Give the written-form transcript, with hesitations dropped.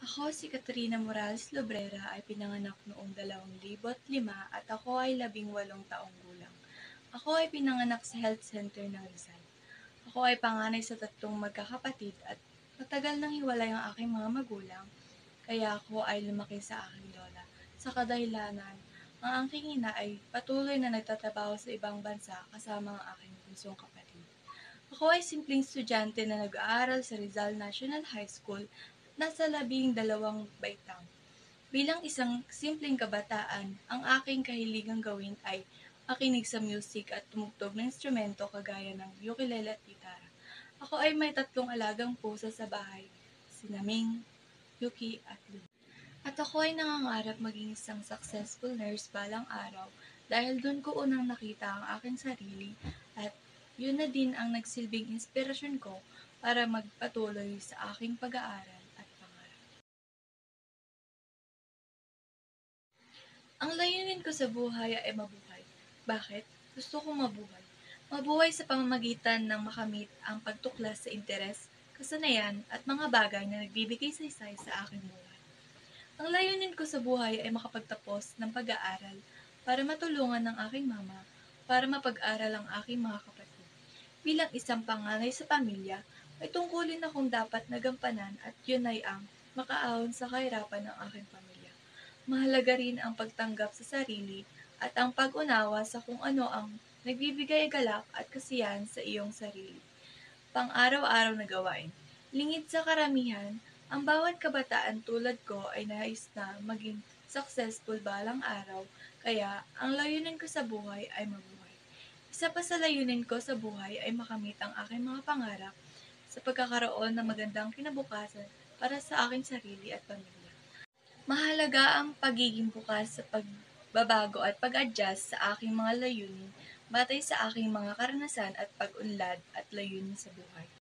Ako si Catrina Morales Lobrera ay pinanganak noong 2005 at ako ay 18 taong gulang. Ako ay pinanganak sa health center ng Rizal. Ako ay panganay sa 3 magkakapatid at matagal nang hiwalay ang aking mga magulang, kaya ako ay lumaki sa aking lola. Sa kadahilanan, ang aking ina ay patuloy na nagtatrabaho sa ibang bansa kasama ang aking bunsong kapatid. Ako ay simpleng estudyante na nag-aaral sa Rizal National High School, nasa 12 baitang. Bilang isang simpleng kabataan, ang aking kahiligang gawin ay makinig sa music at tumugtog ng instrumento kagaya ng ukulele at gitara. Ako ay may 3 alagang pusa sa bahay, si Naming, Yuki at Luna. At ako ay nangangarap maging isang successful nurse balang araw dahil doon ko unang nakita ang aking sarili at yun na din ang nagsilbing inspirasyon ko para magpatuloy sa aking pag-aaral at pangarap. Ang layunin ko sa buhay ay mabuhay. Bakit? Gusto kong mabuhay. Mabuhay sa pamamagitan ng makamit ang pagtuklas sa interes, kasanayan at mga bagay na nagbibigay saysay sa aking buhay. Ang layunin ko sa buhay ay makapagtapos ng pag-aaral para matulungan ng aking mama para mapag-aral ang aking mga kapatid. Bilang isang panganay sa pamilya, may tungkulin akong dapat nagampanan at yun ay ang makaahon sa kahirapan ng aking pamilya. Mahalaga rin ang pagtanggap sa sarili at ang pag-unawa sa kung ano ang nagbibigay galak at kasiyahan sa iyong sarili. Pang-araw-araw na gawain. Lingid sa karamihan, ang bawat kabataan tulad ko ay nais na maging successful balang araw, kaya ang layunin ko sa buhay ay mabuhay. Isa pa sa layunin ko sa buhay ay makamit ang aking mga pangarap sa pagkakaroon ng magandang kinabukasan para sa aking sarili at pamilya. Mahalaga ang pagiging bukas sa pagbabago at pag-adjust sa aking mga layunin batay sa aking mga karanasan at pag-unlad at layunin sa buhay.